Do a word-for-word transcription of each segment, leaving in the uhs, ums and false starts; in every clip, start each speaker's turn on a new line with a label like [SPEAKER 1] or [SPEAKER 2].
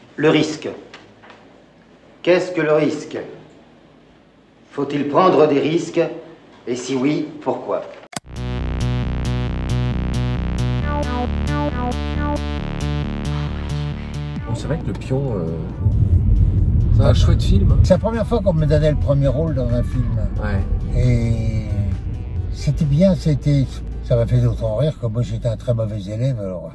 [SPEAKER 1] Le risque. Qu'est-ce que le risque? Faut-il prendre des risques? Et si oui, pourquoi?
[SPEAKER 2] Bon, c'est vrai que Le Pion, euh, c'est un chouette film.
[SPEAKER 3] C'est la première fois qu'on me donnait le premier rôle dans un film.
[SPEAKER 2] Ouais.
[SPEAKER 3] Et c'était bien, c'était, ça m'a fait d'autant rire que moi j'étais un très mauvais élève alors.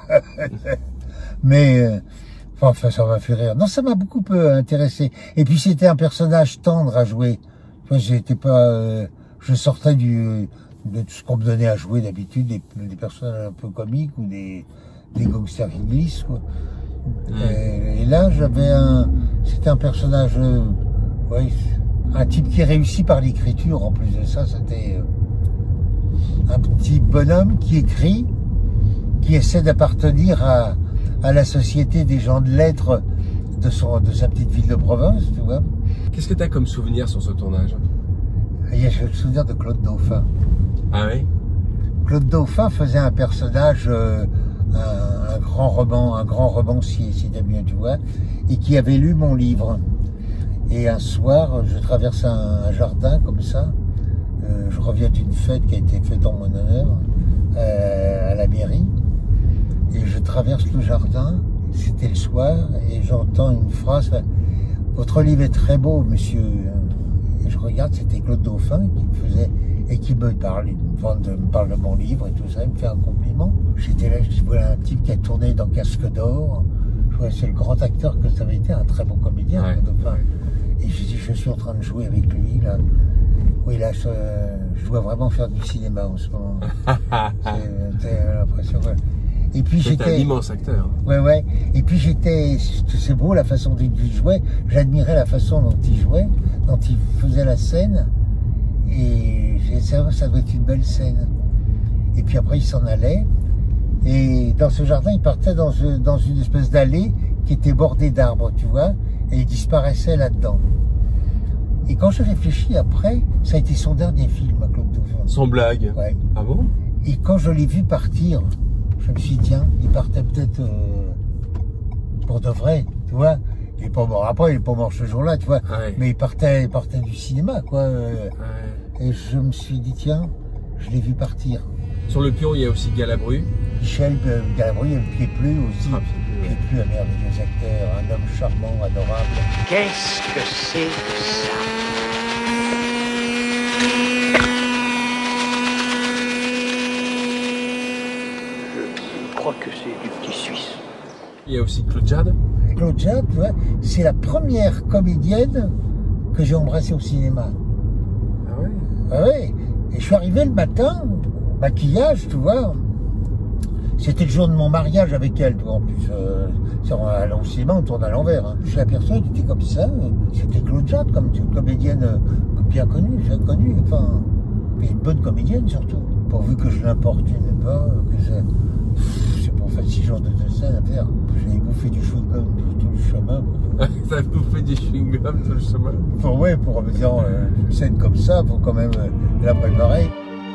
[SPEAKER 3] Mais euh, enfin ça m'a fait rire. Non, ça m'a beaucoup peu intéressé. Et puis c'était un personnage tendre à jouer. Moi j'étais pas, euh, je sortais du de tout ce qu'on me donnait à jouer d'habitude, des, des personnages un peu comiques ou des des gangsters qui glissent quoi. Mmh. Et, et là j'avais un, c'était un personnage, euh, ouais, un type qui réussit par l'écriture. En plus de ça, c'était euh, un petit bonhomme qui écrit, qui essaie d'appartenir à, à la société des gens de lettres de, son, de sa petite ville de province, tu vois.
[SPEAKER 2] Qu'est-ce que tu as comme souvenir sur ce tournage?
[SPEAKER 3] J'ai le souvenir de Claude Dauphin.
[SPEAKER 2] Ah oui?
[SPEAKER 3] Claude Dauphin faisait un personnage, euh, un, un grand roman, un grand romancier, si t'as bien, tu vois, et qui avait lu mon livre. Et un soir, je traverse un, un jardin comme ça, euh, je reviens d'une fête qui a été faite en mon honneur, euh, à la mairie, et je traverse le jardin, c'était le soir, et j'entends une phrase, « Votre livre est très beau, monsieur ». Et je regarde, c'était Claude Dauphin qui me faisait, et qui me parle, il me parle de mon livre et tout ça, il me fait un compliment. J'étais là, je vois un type qui a tourné dans Casque d'Or, c'est le grand acteur que ça avait été, un très bon comédien, ouais. Claude Dauphin. Et je dis, je suis en train de jouer avec lui, là. Oui, là, je, je dois vraiment faire du cinéma en ce moment. J'ai l'impression que... Et puis j'étais
[SPEAKER 2] un immense acteur.
[SPEAKER 3] Ouais, ouais. Et puis j'étais, c'est beau la façon dont il jouait. J'admirais la façon dont il jouait, dont il faisait la scène. Et ça, ça doit être une belle scène. Et puis après, il s'en allait. Et dans ce jardin, il partait dans, dans une espèce d'allée qui était bordée d'arbres, tu vois. Et il disparaissait là-dedans. Et quand je réfléchis après, ça a été son dernier film, Claude Dauphin.
[SPEAKER 2] Sans blague.
[SPEAKER 3] Ouais.
[SPEAKER 2] Ah bon?
[SPEAKER 3] Et quand je l'ai vu partir, je me suis dit, tiens, il partait peut-être euh, pour de vrai, tu vois. Il est pas mort après, il est pas mort ce jour-là, tu vois. Ouais. Mais il partait, il partait du cinéma, quoi. Euh, ouais. Et je me suis dit, tiens, je l'ai vu partir.
[SPEAKER 2] Sur Le Pion, il y a aussi Galabru.
[SPEAKER 3] Michel euh, Galabru, et le Pied-Plu aussi. Ah, Pied-Plu, un merveilleux acteur, un homme charmant, adorable.
[SPEAKER 1] Qu'est-ce que c'est que ça? Je crois que c'est du petit Suisse.
[SPEAKER 2] Il y a aussi Claude Jade.
[SPEAKER 3] Claude Jade, tu vois, c'est la première comédienne que j'ai embrassée au cinéma.
[SPEAKER 2] Ah ouais?
[SPEAKER 3] Ah ouais. Et je suis arrivé le matin, maquillage, tu vois. C'était le jour de mon mariage avec elle, tu vois, en plus. Euh, on allait au cinéma, on tourne à l'envers. Hein. Je suis aperçu, elle était comme ça. C'était Claude Jade, comme une comédienne euh, bien connue, j'ai connue. Enfin, et une bonne comédienne surtout. Pourvu que je l'importune pas, que je... C'est pour faire six jours de scène à faire. J'avais bouffé du chewing-gum tout, tout le chemin.
[SPEAKER 2] T'as bouffé du chewing-gum tout le chemin?
[SPEAKER 3] Pour, ouais, pour me dire, euh, une scène comme ça, faut quand même euh, la préparer.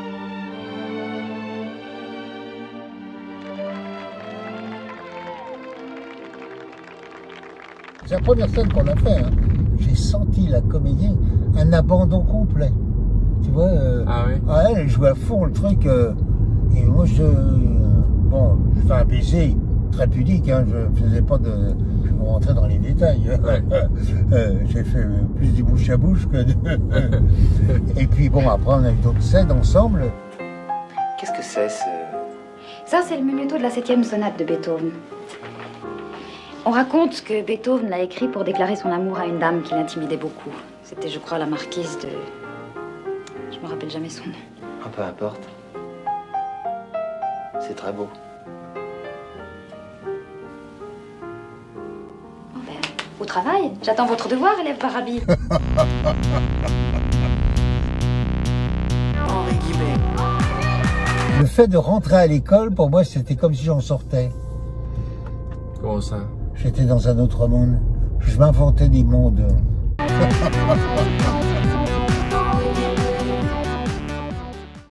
[SPEAKER 3] C'est la première scène qu'on a fait. Hein. J'ai senti la comédienne, un abandon complet. Tu vois, euh,
[SPEAKER 2] ah oui?
[SPEAKER 3] Ah, elle, elle jouait à fond le truc. Euh, et moi, je... Bon, je fais un baiser très pudique, hein, je faisais pas de... Je vais rentrer dans les détails. Ouais. euh, J'ai fait plus du bouche à bouche que de... Et puis bon, après on a eu d'autres scènes ensemble.
[SPEAKER 1] Qu'est-ce que c'est ce...
[SPEAKER 4] Ça, c'est le menuetto de la septième sonate de Beethoven. On raconte que Beethoven l'a écrit pour déclarer son amour à une dame qui l'intimidait beaucoup. C'était, je crois, la marquise de... Je me rappelle jamais son nom.
[SPEAKER 1] Ah, peu importe. C'est très beau.
[SPEAKER 4] Oh ben, au travail. J'attends votre devoir, élève Barabi.
[SPEAKER 1] Henri Guibert.
[SPEAKER 3] Le fait de rentrer à l'école, pour moi, c'était comme si j'en sortais.
[SPEAKER 2] Comment ça?
[SPEAKER 3] J'étais dans un autre monde. Je m'inventais des mondes.